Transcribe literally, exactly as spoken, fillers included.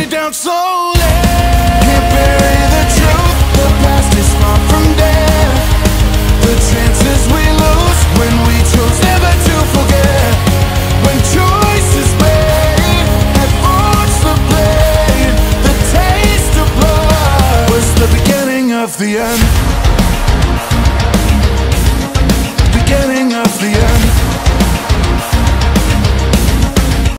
it down slowly. Can't bury the truth, the past is far from dead. The chances we lose when we choose never to forget. When choices made had forged the blade, the taste of blood was the beginning of the end. Beginning of the end.